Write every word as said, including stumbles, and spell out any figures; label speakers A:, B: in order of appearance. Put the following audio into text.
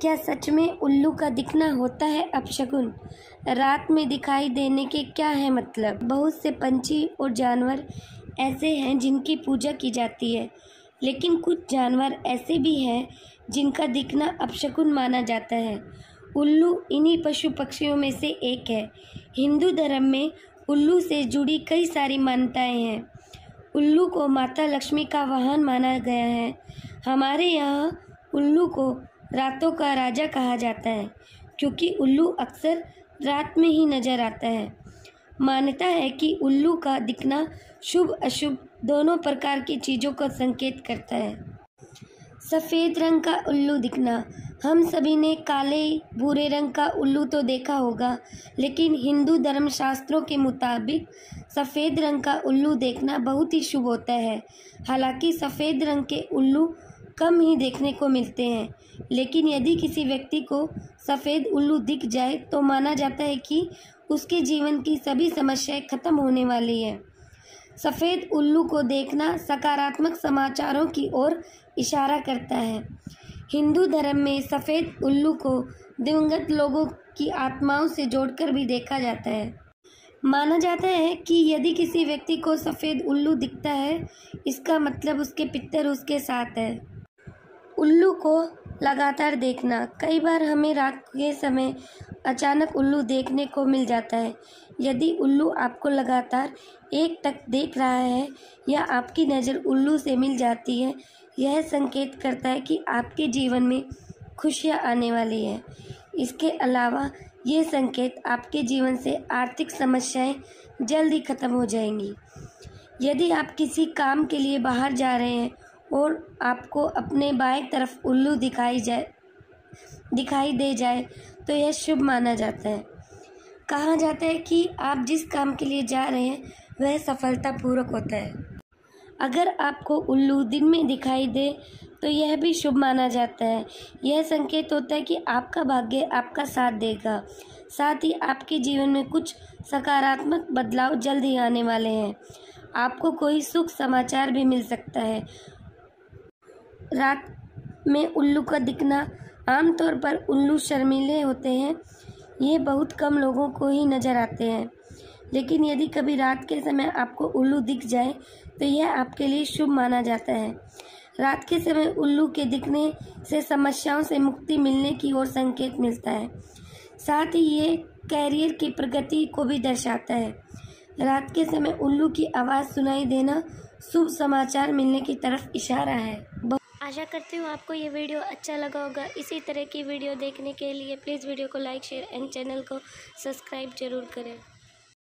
A: क्या सच में उल्लू का दिखना होता है अपशकुन? रात में दिखाई देने के क्या है मतलब? बहुत से पंछी और जानवर ऐसे हैं जिनकी पूजा की जाती है, लेकिन कुछ जानवर ऐसे भी हैं जिनका दिखना अपशकुन माना जाता है। उल्लू इन्हीं पशु पक्षियों में से एक है। हिंदू धर्म में उल्लू से जुड़ी कई सारी मान्यताएं हैं। उल्लू को माता लक्ष्मी का वाहन माना गया है। हमारे यहाँ उल्लू को रातों का राजा कहा जाता है, क्योंकि उल्लू अक्सर रात में ही नजर आता है। मान्यता है कि उल्लू का दिखना शुभ अशुभ दोनों प्रकार की चीज़ों का संकेत करता है। सफ़ेद रंग का उल्लू दिखना। हम सभी ने काले भूरे रंग का उल्लू तो देखा होगा, लेकिन हिंदू धर्मशास्त्रों के मुताबिक सफ़ेद रंग का उल्लू देखना बहुत ही शुभ होता है। हालांकि सफ़ेद रंग के उल्लू कम ही देखने को मिलते हैं, लेकिन यदि किसी व्यक्ति को सफ़ेद उल्लू दिख जाए तो माना जाता है कि उसके जीवन की सभी समस्याएं खत्म होने वाली है। सफ़ेद उल्लू को देखना सकारात्मक समाचारों की ओर इशारा करता है। हिंदू धर्म में सफ़ेद उल्लू को दिवंगत लोगों की आत्माओं से जोड़कर भी देखा जाता है। माना जाता है कि यदि किसी व्यक्ति को सफ़ेद उल्लू दिखता है, इसका मतलब उसके पितर उसके साथ है। उल्लू को लगातार देखना। कई बार हमें रात के समय अचानक उल्लू देखने को मिल जाता है। यदि उल्लू आपको लगातार एक टक देख रहा है या आपकी नज़र उल्लू से मिल जाती है, यह संकेत करता है कि आपके जीवन में खुशियाँ आने वाली है। इसके अलावा ये संकेत आपके जीवन से आर्थिक समस्याएं जल्द ही खत्म हो जाएंगी। यदि आप किसी काम के लिए बाहर जा रहे हैं और आपको अपने बाएं तरफ उल्लू दिखाई जाए दिखाई दे जाए तो यह शुभ माना जाता है। कहा जाता है कि आप जिस काम के लिए जा रहे हैं वह सफलतापूर्वक होता है। अगर आपको उल्लू दिन में दिखाई दे तो यह भी शुभ माना जाता है। यह संकेत होता है कि आपका भाग्य आपका साथ देगा। साथ ही आपके जीवन में कुछ सकारात्मक बदलाव जल्द ही आने वाले हैं। आपको कोई सुख समाचार भी मिल सकता है। रात में उल्लू का दिखना। आमतौर पर उल्लू शर्मीले होते हैं। ये बहुत कम लोगों को ही नज़र आते हैं, लेकिन यदि कभी रात के समय आपको उल्लू दिख जाए तो यह आपके लिए शुभ माना जाता है। रात के समय उल्लू के दिखने से समस्याओं से मुक्ति मिलने की ओर संकेत मिलता है। साथ ही ये कैरियर की प्रगति को भी दर्शाता है। रात के समय उल्लू की आवाज़ सुनाई देना शुभ समाचार मिलने की तरफ इशारा है।
B: आशा करती हूँ आपको ये वीडियो अच्छा लगा होगा। इसी तरह की वीडियो देखने के लिए प्लीज़ वीडियो को लाइक शेयर एंड चैनल को सब्सक्राइब जरूर करें।